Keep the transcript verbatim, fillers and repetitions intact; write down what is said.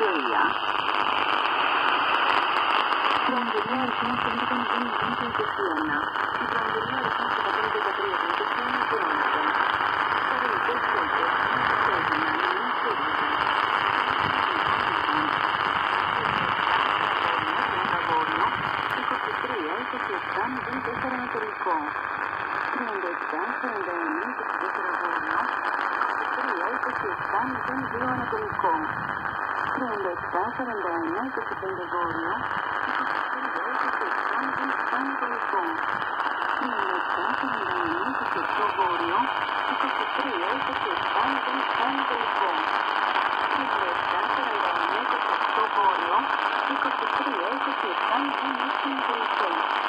Κέρια. Τρομερή αριθμός πέντε μηδέν μηδέν και είκοσι ένα. Η τρομερή αριθμός εκατόν δεκατρία και είκοσι ένα κρόνικο. Παρελικές κόλπες, έδινα, μην ξέρετε. είκοσι τρία, είκοσι επτά, μηδέν τέσσερα ανατολικό. τριάντα επτά, σαράντα ένα, είκοσι τέσσερα βόρειο. τρία, είκοσι επτά, μηδέν δύο ανατολικό. τριάντα επτά, σαράντα ένα, είκοσι πέντε βόρειο. είκοσι επτά, μηδέν επτά ανατολικό. τριάντα επτά, σαράντα ένα, είκοσι οκτώ βόρειο. είκοσι τρία, είκοσι επτά, μηδέν επτά ανατολικό. τριάντα επτά, σαράντα ένα, είκοσι οκτώ βόρειο. είκοσι τρία, είκοσι επτά, μηδέν έξι ανατολικό.